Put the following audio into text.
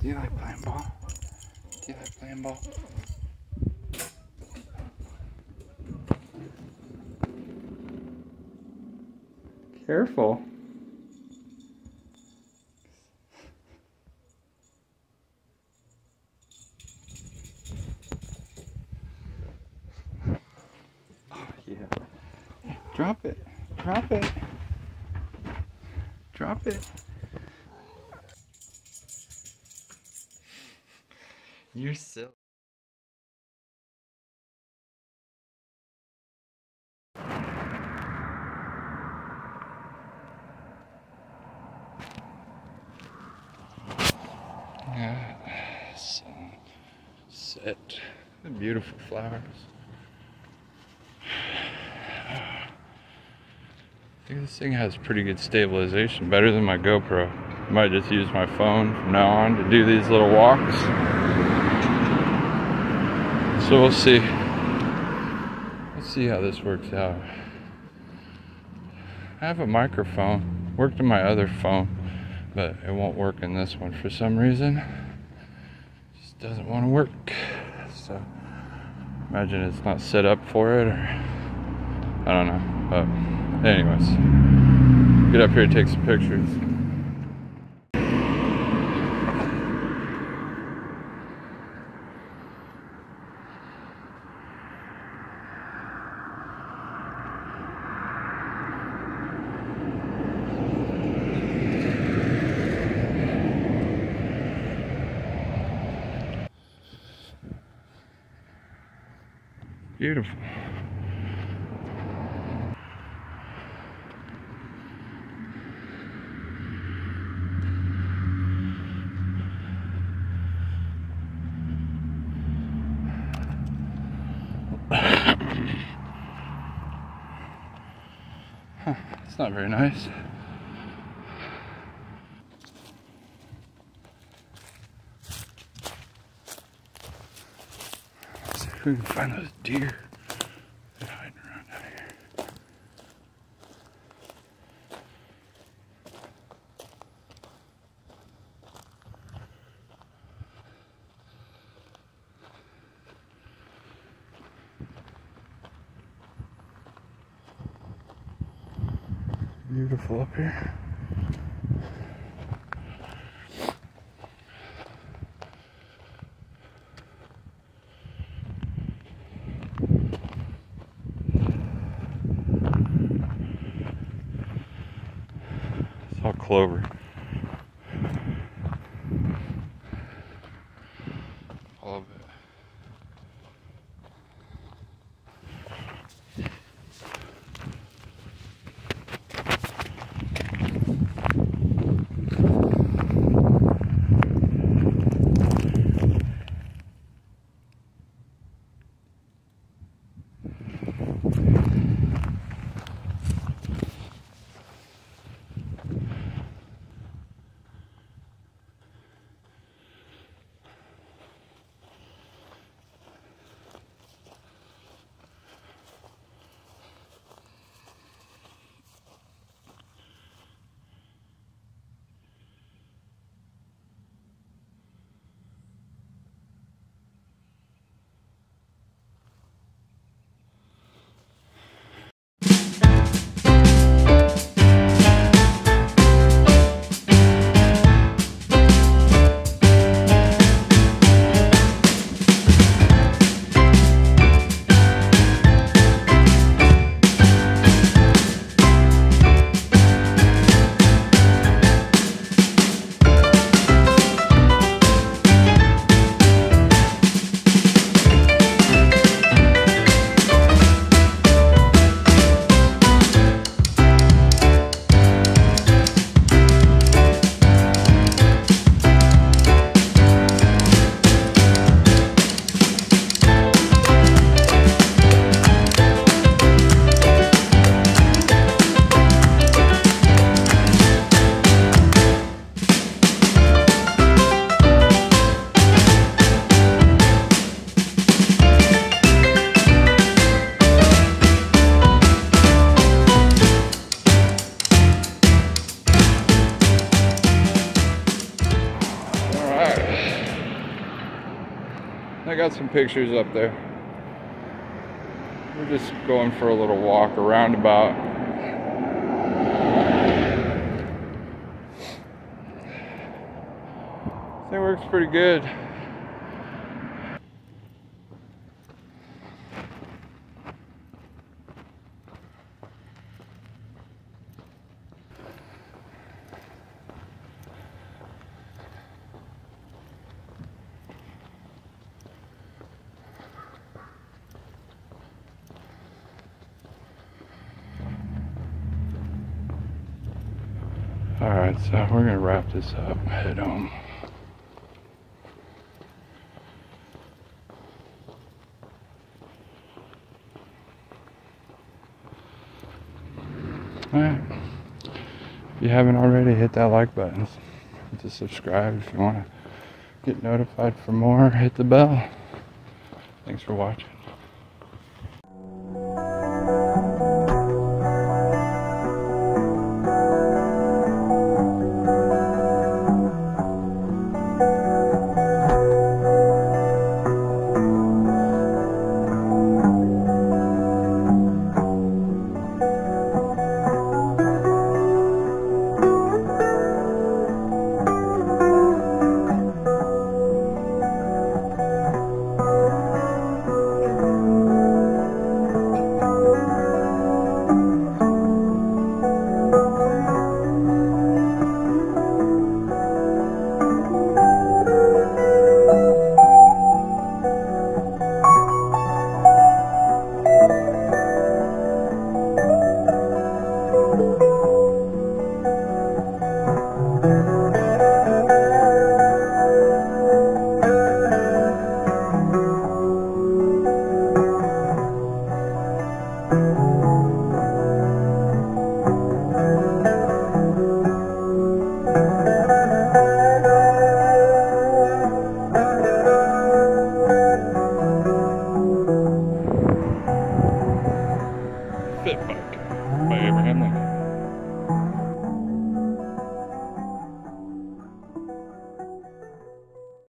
Do you like playing ball? Do you like playing ball? Careful. Oh, yeah. Drop it. Drop it. Drop it. You're silly. Sunset. The beautiful flowers. I think this thing has pretty good stabilization, better than my GoPro. I might just use my phone from now on to do these little walks. So we'll see. Let's see how this works out. I have a microphone, worked on my other phone, but it won't work in this one for some reason. It just doesn't want to work. So imagine it's not set up for it, or I don't know. But anyways, get up here and take some pictures. Beautiful. Huh, it's not very nice. Let's see if we can find those deer. They're hiding around out here. Beautiful up here. It's all clover. All of it. got some pictures up there. We're just going for a little walk around about. This thing works pretty good. Alright, so we're gonna wrap this up, head home. Alright, if you haven't already, hit that like button. Hit the subscribe if you want to get notified for more. Hit the bell. Thanks for watching. Fit Bike by Abraham Lincoln.